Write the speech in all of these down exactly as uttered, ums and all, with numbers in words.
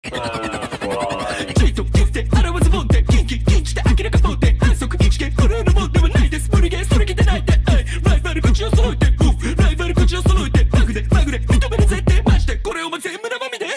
チートキスで洗わずもんでキンキキンして明らかそうで反則一見これのもんではないです無理ゲーそれきてないでライバル口を揃えてライバル口を揃えてマグでマグで認めるぜってマジでこれお前全部生身で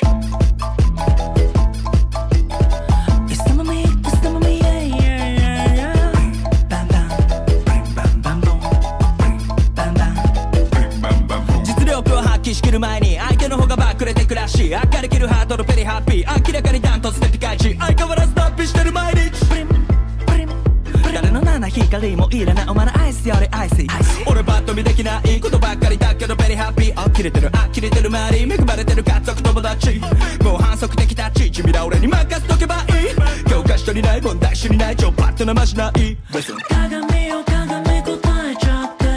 仕切る前に相手の方がバックれてくらし明るきるハートのペリハッピー明らかにダントツでピカイチ相変わらず脱皮してる毎日プリンプリン誰の七光もいらないお前のアイスよりアイス俺バッと見できないことばっかりだけどペリハッピーあ切れてるあ切れてる周り恵まれてる家族友達もう反則的タッチ君ら俺に任せとけばいい教科書にない問題集にない超パッとなましない鏡よ鏡答えちゃって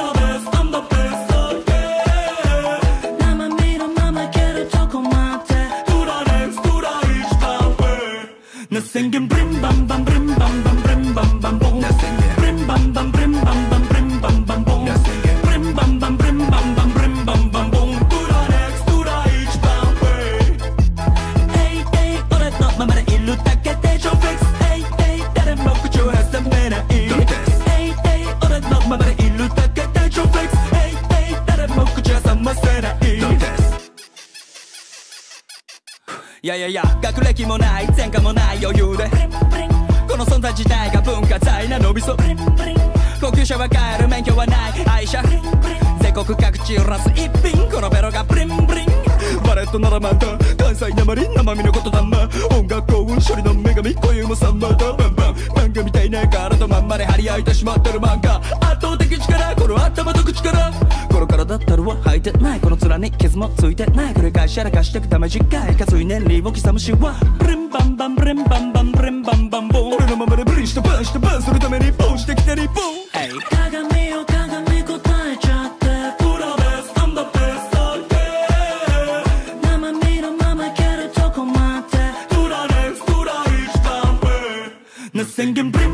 宣言ブリンバンバンブリンバンバンブリンバンバンボンブリンバンバンブリンバンバンブリンバンバンボンブリンバンバンブリンバンバンブリンバンバンボントゥラネクストゥラ一番上エイエイ俺のままでいるだけで超フィックスエイエイ誰も口を挟めないエイエイ俺のままでいるだけで超フィックスエイエイ誰も口挟ませないいやいやいや学歴もない前科もない余裕でこの存在自体が文化財なのびそ高級車は買える免許はない愛車全国各地揺らす一品このベロがブリンブリンバレットならまた関西なまり生身のことだま音楽幸運処理の女神固有もサンバーだバンバン漫画みたいな体まんまで張り合いてしまってる漫画圧倒的力この頭と口からこの体ったるは履いてないこの面に傷もついてない繰り返しやらかしてくため次回かつい年利を刻むしはブリンバンバンブリンバンバンブリンバンバンボン俺のままでブリンしてバンしてバンするためにボンしてきて日本鏡よ鏡答えちゃってプロベスアンダーベスト生身のままいけるとこまでトゥラネクストゥラ一番上な宣言ブリン